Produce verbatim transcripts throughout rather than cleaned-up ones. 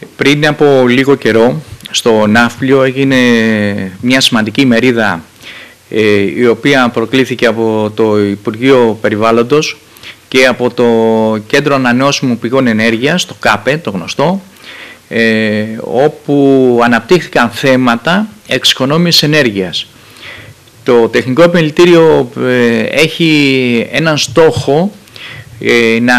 Πριν από λίγο καιρό στο Ναύπλιο έγινε μια σημαντική μερίδα η οποία προκλήθηκε από το Υπουργείο Περιβάλλοντος και από το Κέντρο Ανανεώσιμων Πηγών Ενέργειας, το ΚΑΠΕ, το γνωστό, όπου αναπτύχθηκαν θέματα εξοικονόμησης ενέργειας. Το Τεχνικό Επιμελητήριο έχει έναν στόχο να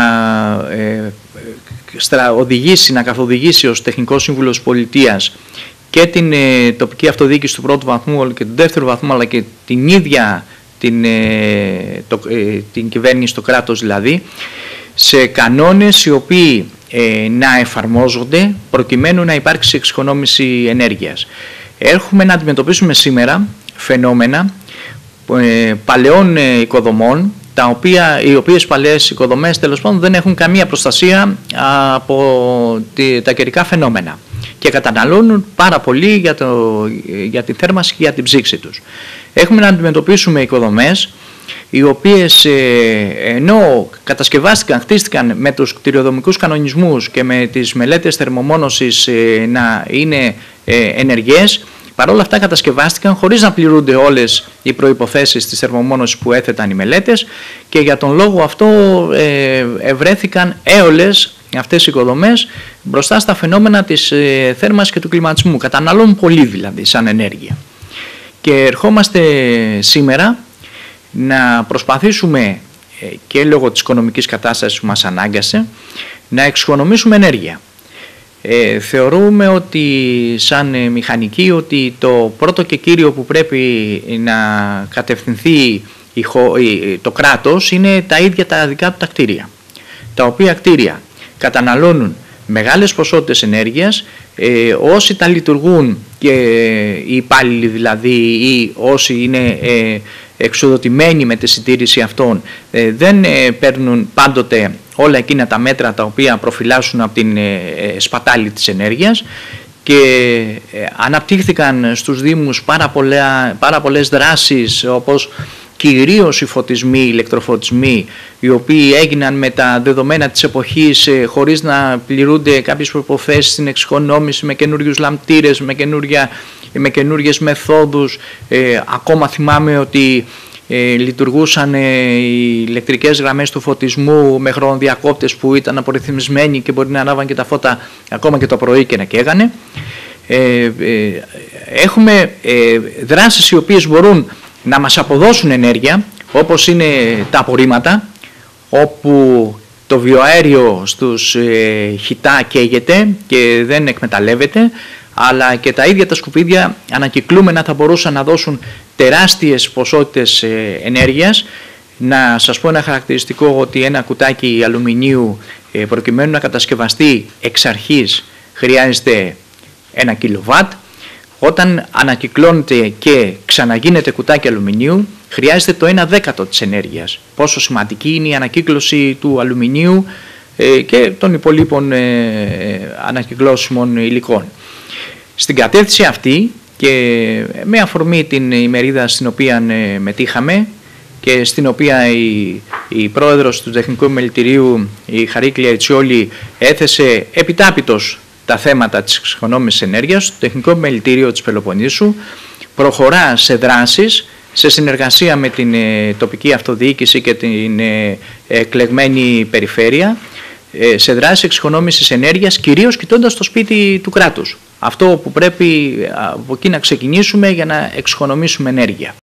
οδηγήσει, να καθοδηγήσει ως Τεχνικός Σύμβουλος Πολιτείας και την ε, τοπική αυτοδιοίκηση του πρώτου βαθμού και του δεύτερου βαθμού, αλλά και την ίδια την, ε, το, ε, την κυβέρνηση, το κράτος δηλαδή, σε κανόνες οι οποίοι ε, να εφαρμόζονται προκειμένου να υπάρξει εξοικονόμηση ενέργειας. Έχουμε να αντιμετωπίσουμε σήμερα φαινόμενα ε, παλαιών ε, οικοδομών, τα οποία, οι οποίες παλαιές οικοδομές τέλος πάντων δεν έχουν καμία προστασία από τη, τα καιρικά φαινόμενα και καταναλώνουν πάρα πολύ για, το, για την θέρμανση και για την ψήξη τους. Έχουμε να αντιμετωπίσουμε οικοδομές οι οποίες ε, ενώ κατασκευάστηκαν, χτίστηκαν με τους κτηριοδομικούς κανονισμούς και με τις μελέτες θερμομόνωσης ε, να είναι ε, ενεργές, παρόλα αυτά κατασκευάστηκαν χωρίς να πληρούνται όλες οι προϋποθέσεις της θερμομόνωσης που έθεταν οι μελέτες και για τον λόγο αυτό ε, ευρέθηκαν έολες αυτές οι οικοδομές μπροστά στα φαινόμενα της ε, θέρμανσης και του κλιματισμού. Καταναλώνουν πολύ δηλαδή σαν ενέργεια. Και ερχόμαστε σήμερα να προσπαθήσουμε ε, και λόγω της οικονομικής κατάστασης που μας ανάγκασε να εξοικονομήσουμε ενέργεια. Ε, θεωρούμε ότι σαν ε, μηχανικοί ότι το πρώτο και κύριο που πρέπει να κατευθυνθεί η, η, το κράτος είναι τα ίδια τα δικά του τα κτίρια, τα οποία κτίρια καταναλώνουν μεγάλες ποσότητες ενέργειας, ε, όσοι τα λειτουργούν και οι υπάλληλοι δηλαδή ή όσοι είναι ε, εξοδοτημένοι με τη συντήρηση αυτών ε, δεν ε, παίρνουν πάντοτε όλα εκείνα τα μέτρα τα οποία προφυλάσσουν από την ε, σπατάλη της ενέργειας και ε, αναπτύχθηκαν στους Δήμους πάρα, πολλά, πάρα πολλές δράσεις όπως κυρίως οι φωτισμοί, οι ηλεκτροφωτισμοί, οι οποίοι έγιναν με τα δεδομένα της εποχής ε, χωρίς να πληρούνται κάποιες προϋποθέσεις στην εξοικονόμηση με καινούριους λαμπτήρες, με, με καινούριες μεθόδους. Ε, ακόμα θυμάμαι ότι ε, λειτουργούσαν ε, οι ηλεκτρικές γραμμές του φωτισμού με χρονοδιακόπτες που ήταν απορριθμισμένοι και μπορεί να ανάβαν και τα φώτα ακόμα και το πρωί και να καίγανε. Ε, ε, έχουμε ε, δράσεις οι οποίες μπορούν να μας αποδώσουν ενέργεια, όπως είναι τα απορρίμματα, όπου το βιοαέριο στους ε, χυτά καίγεται και δεν εκμεταλλεύεται, αλλά και τα ίδια τα σκουπίδια ανακυκλούμενα θα μπορούσαν να δώσουν τεράστιες ποσότητες ε, ενέργειας. Να σας πω ένα χαρακτηριστικό, ότι ένα κουτάκι αλουμινίου ε, προκειμένου να κατασκευαστεί εξ αρχής χρειάζεται ένα κιλοβάτ. Όταν ανακυκλώνεται και ξαναγίνεται κουτάκι αλουμινίου, χρειάζεται το ένα δέκατο της ενέργειας. Πόσο σημαντική είναι η ανακύκλωση του αλουμινίου και των υπολείπων ανακυκλώσιμων υλικών. Στην κατεύθυνση αυτή και με αφορμή την ημερίδα στην οποία μετήχαμε και στην οποία η, η πρόεδρος του Τεχνικού Επιμελητηρίου, η Χαρίκλια Ιτσιόλη, έθεσε επιτάπητος τα θέματα της εξοικονόμησης ενέργειας, το Τεχνικό Επιμελητήριο της Πελοποννήσου προχωρά σε δράσεις σε συνεργασία με την ε, τοπική αυτοδιοίκηση και την ε, εκλεγμένη περιφέρεια, ε, σε δράσεις εξοικονόμησης ενέργειας, κυρίως κοιτώντας το σπίτι του κράτους. Αυτό που πρέπει από εκεί να ξεκινήσουμε για να εξοικονομήσουμε ενέργεια.